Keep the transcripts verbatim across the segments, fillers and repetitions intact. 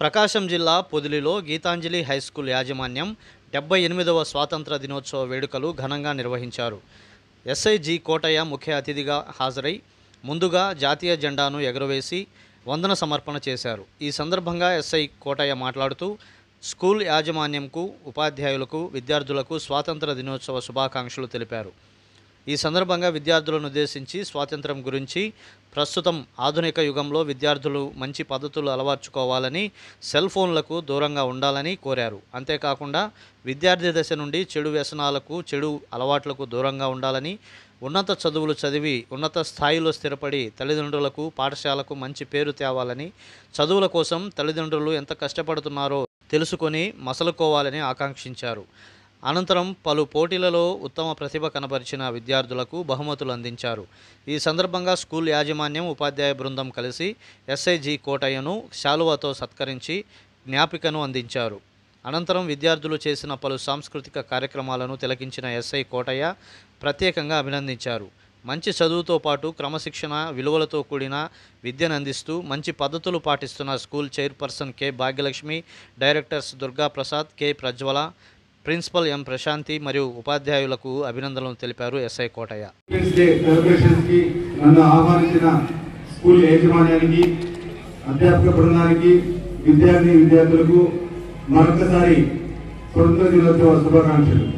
ప్రకాశం జిల్లా పొదిలిలో గీతాంజలి హైస్కూల్ యాజమాన్యం డెబ్బై ఎనిమిదవ స్వాతంత్ర దినోత్సవ వేడుకలు ఘనంగా నిర్వహించారు. ఎస్ఐ జి కోటయ్య ముఖ్య అతిథిగా హాజరై ముందుగా జాతీయ జెండాను ఎగురవేసి వందన సమర్పణ చేశారు. ఈ సందర్భంగా ఎస్ఐ కోటయ్య మాట్లాడుతూ స్కూల్ యాజమాన్యంకు, ఉపాధ్యాయులకు, విద్యార్థులకు స్వాతంత్ర దినోత్సవ శుభాకాంక్షలు తెలిపారు. ఈ సందర్భంగా విద్యార్థులను ఉద్దేశించి స్వాతంత్రం గురించి, ప్రస్తుతం ఆధునిక యుగంలో విద్యార్థులు మంచి పద్ధతులు అలవర్చుకోవాలని, సెల్ ఫోన్లకు దూరంగా ఉండాలని కోరారు. అంతేకాకుండా విద్యార్థి దశ నుండి చెడు వ్యసనాలకు, చెడు అలవాట్లకు దూరంగా ఉండాలని, ఉన్నత చదువులు చదివి ఉన్నత స్థాయిలో స్థిరపడి తల్లిదండ్రులకు, పాఠశాలకు మంచి పేరు తేవాలని, చదువుల కోసం తల్లిదండ్రులు ఎంత కష్టపడుతున్నారో తెలుసుకొని మసలుకోవాలని ఆకాంక్షించారు. అనంతరం పలు పోటీలలో ఉత్తమ ప్రతిభ కనబరిచిన విద్యార్థులకు బహుమతులు అందించారు. ఈ సందర్భంగా స్కూల్ యాజమాన్యం, ఉపాధ్యాయ బృందం కలిసి ఎస్ఐ జి కోటయ్యను శాలువాతో సత్కరించి జ్ఞాపికను అందించారు. అనంతరం విద్యార్థులు చేసిన పలు సాంస్కృతిక కార్యక్రమాలను తిలకించిన ఎస్ఐ కోటయ్య ప్రత్యేకంగా అభినందించారు. మంచి చదువుతో పాటు క్రమశిక్షణ, విలువలతో కూడిన విద్యను అందిస్తూ మంచి పద్ధతులు పాటిస్తున్న school chairperson K Bhagyalakshmi, directors Durga Prasad, K Prajwala, principal M Prashanthi మరియు ఉపాధ్యాయులకు అభినందనలు తెలిపారు ఎస్ఐ కోటయ్య. నన్ను ఆహ్వానించిన స్కూల్ యాజమాన్యానికి, అధ్యాపక బృందానికి, విద్యార్థి విద్యార్థులకు మరొకసారి స్వతంత్ర దినోత్సవ శుభాకాంక్షలు.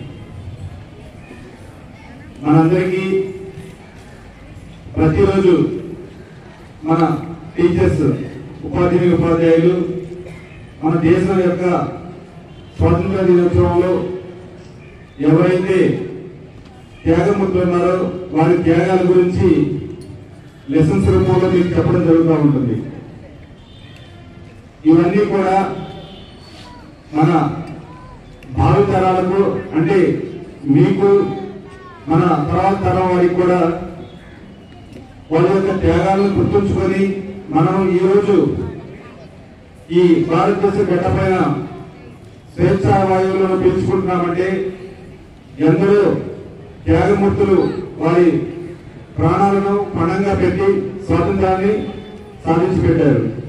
మనందరికీ ప్రతిరోజు మన టీచర్స్, ఉపాధ్యాయులు ఉపాధ్యాయులు మన దేశం యొక్క స్వాతంత్ర దినోత్సవంలో ఎవరైతే త్యాగమూర్తులు ఉన్నారో వారి త్యాగాల గురించి లెసన్స్ రూపంలో మీకు చెప్పడం జరుగుతూ ఉంటుంది. ఇవన్నీ కూడా మన భావితరాలకు, అంటే మీకు, మన తర్వాత తరం వారికి కూడా వాళ్ళ యొక్క త్యాగాలను గుర్తుంచుకొని మనం ఈరోజు ఈ భారతదేశ గడ్డపైన స్వేచ్ఛా వాయువులను పీల్చుకుంటున్నామంటే ఎందరో త్యాగమూర్తులు వారి ప్రాణాలను పణంగా పెట్టి స్వాతంత్రాన్ని సాధించి పెట్టారు.